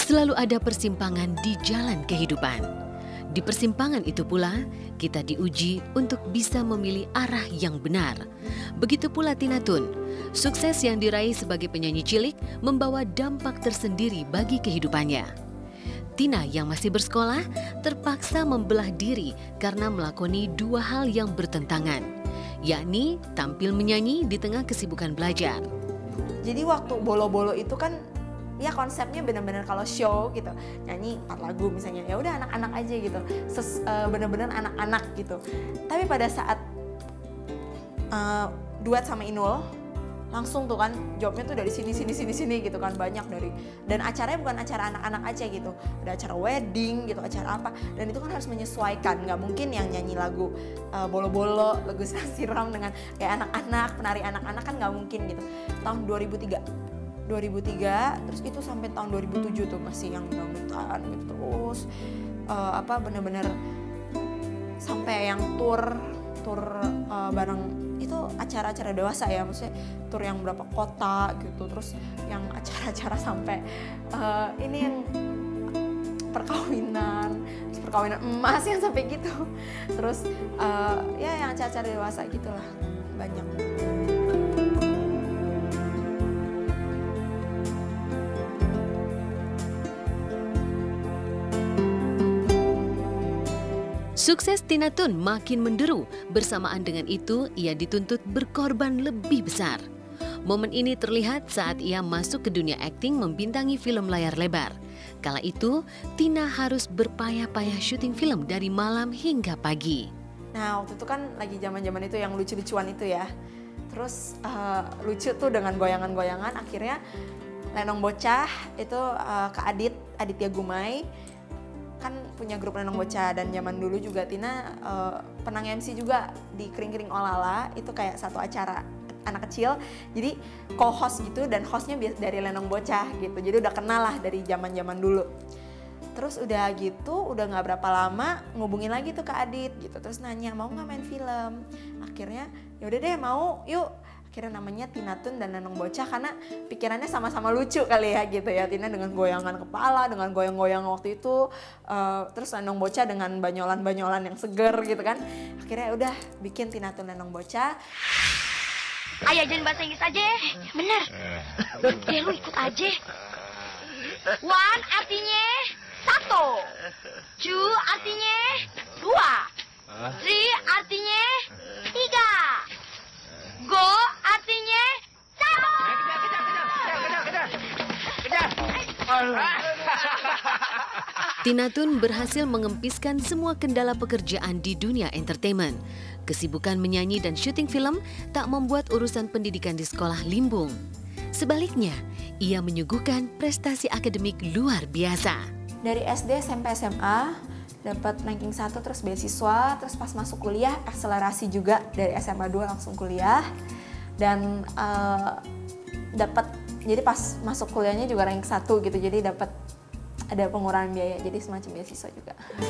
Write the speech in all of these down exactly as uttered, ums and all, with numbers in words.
Selalu ada persimpangan di jalan kehidupan. Di persimpangan itu pula, kita diuji untuk bisa memilih arah yang benar. Begitu pula Tina Toon. Sukses yang diraih sebagai penyanyi cilik membawa dampak tersendiri bagi kehidupannya. Tina yang masih bersekolah terpaksa membelah diri karena melakoni dua hal yang bertentangan, yakni tampil menyanyi di tengah kesibukan belajar. Jadi waktu bolo-bolo itu kan ya konsepnya benar-benar kalau show gitu, nyanyi empat lagu misalnya, ya udah anak-anak aja gitu, Ses, uh, benar-benar anak-anak gitu. Tapi pada saat uh, duet sama Inul, langsung tuh kan jobnya tuh dari sini sini sini sini gitu kan, banyak dari, dan acaranya bukan acara anak-anak aja gitu, ada acara wedding gitu, acara apa, dan itu kan harus menyesuaikan, nggak mungkin yang nyanyi lagu uh, bolo-bolo, lagu siram dengan kayak anak-anak, penari anak-anak kan nggak mungkin gitu. Tahun dua ribu tiga dua ribu tiga terus itu sampai tahun dua ribu tujuh tuh masih yang dangdutan gitu, terus uh, apa bener-bener sampai yang tour tour uh, bareng itu acara-acara dewasa ya, maksudnya tour yang berapa kota gitu, terus yang acara-acara sampai uh, ini yang perkawinan, terus perkawinan emas yang sampai gitu, terus uh, ya yang acara-acara dewasa gitulah banyak. Sukses Tina Toon makin menderu, bersamaan dengan itu ia dituntut berkorban lebih besar. Momen ini terlihat saat ia masuk ke dunia akting membintangi film layar lebar. Kala itu, Tina harus berpayah-payah syuting film dari malam hingga pagi. Nah waktu itu kan lagi zaman-zaman itu yang lucu-lucuan itu ya. Terus uh, lucu tuh dengan goyangan-goyangan, akhirnya Lenong Bocah itu uh, ke Adit, Aditya Gumai, kan punya grup Lenong Bocah, dan zaman dulu juga Tina uh, pernah M C juga di Kring Kring Olala, itu kayak satu acara anak kecil, jadi co-host gitu, dan hostnya dari Lenong Bocah gitu, jadi udah kenal lah dari zaman-zaman dulu. Terus udah gitu, udah nggak berapa lama ngubungin lagi tuh ke Adit gitu, terus nanya mau nggak main film, akhirnya yaudah deh mau, yuk. Akhirnya namanya Tina Toon dan Lenong Bocah karena pikirannya sama-sama lucu kali ya gitu ya. Tina dengan goyangan kepala, dengan goyang-goyang waktu itu, uh, terus Lenong Bocah dengan banyolan-banyolan yang seger gitu kan. Akhirnya udah bikin Tina Toon Lenong Bocah. Ayah ajarin bahasa Inggris aja. Bener. Ya lu ikut aja. One artinya satu. Two artinya dua. Three artinya tiga. Go artinya satu. Tina Toon berhasil mengempiskan semua kendala pekerjaan di dunia entertainment. Kesibukan menyanyi dan syuting film tak membuat urusan pendidikan di sekolah limbung. Sebaliknya, ia menyuguhkan prestasi akademik luar biasa. Dari S D sampai S M A dapat ranking satu, terus beasiswa, terus pas masuk kuliah akselerasi juga dari S M A dua langsung kuliah, dan uh, dapat, jadi pas masuk kuliahnya juga ranking satu gitu, jadi dapat ada pengurangan biaya, jadi semacam beasiswa juga.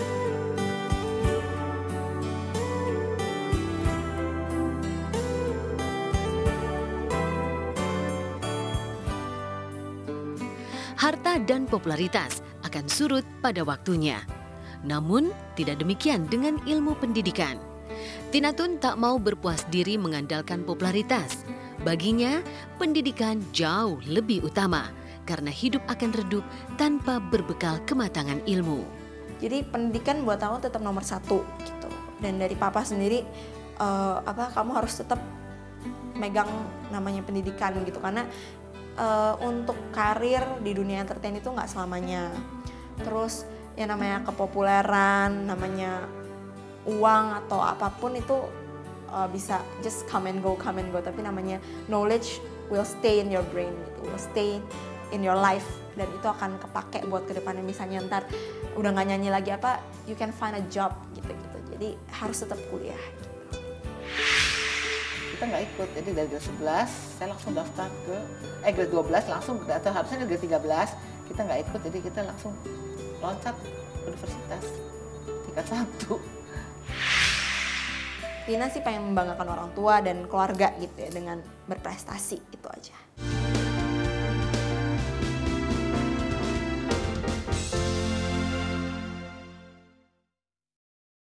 Harta dan popularitas akan surut pada waktunya. Namun, tidak demikian dengan ilmu pendidikan. Tina Toon tak mau berpuas diri mengandalkan popularitas. Baginya, pendidikan jauh lebih utama karena hidup akan redup tanpa berbekal kematangan ilmu. Jadi pendidikan buat aku tetap nomor satu gitu. Dan dari papa sendiri, uh, apa kamu harus tetap megang namanya pendidikan gitu, karena uh, untuk karir di dunia entertain itu nggak selamanya. Terus ya namanya kepopuleran, namanya uang atau apapun itu uh, bisa just come and go, come and go. Tapi namanya knowledge will stay in your brain, gitu, will stay in your life, dan itu akan kepake buat kedepannya. Misalnya ntar udah nggak nyanyi lagi apa, you can find a job gitu-gitu. Jadi harus tetap kuliah. Gitu. Kita nggak ikut, jadi dari grade sebelas saya langsung daftar ke, eh grade dua belas langsung, atau harusnya grade tiga belas kita nggak ikut, jadi kita langsung loncat universitas tingkat satu. Tina sih pengen membanggakan orang tua dan keluarga gitu ya dengan berprestasi, itu aja.